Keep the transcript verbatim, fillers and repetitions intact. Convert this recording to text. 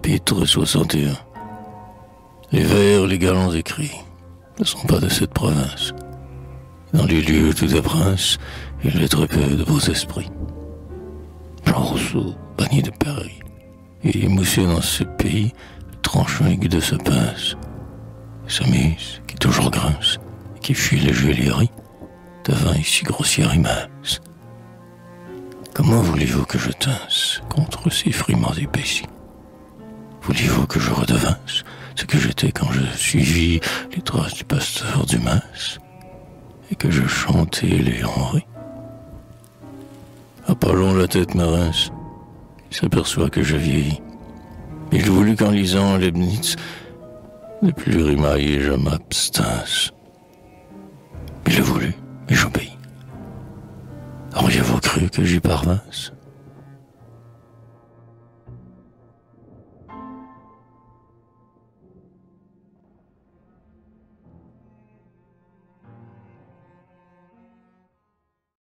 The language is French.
Chapitre soixante et un. Les vers, les galants écrits ne sont pas de cette province. Dans les lieux tout est prince, il est très peu de beaux esprits. Jean Rousseau, banni de Paris, et émoussé dans ce pays, le tranchant aigu de ce pince. Sa mise, qui toujours grince, et qui fuit les juilleries, devint ici grossière et mince. Comment voulez-vous que je tinsse contre ces frimants épaissis? Voulez-vous que je redevinsse ce que j'étais quand je suivis les traces du pasteur du Mas et que je chantais les Henri? Apollon la tête me rince, il s'aperçoit que je vieillis. Il voulut qu'en lisant Leibniz, de plus rimailler je m'abstinsse. Il le voulut, et j'obéis. Auriez-vous cru que j'y parvinsse?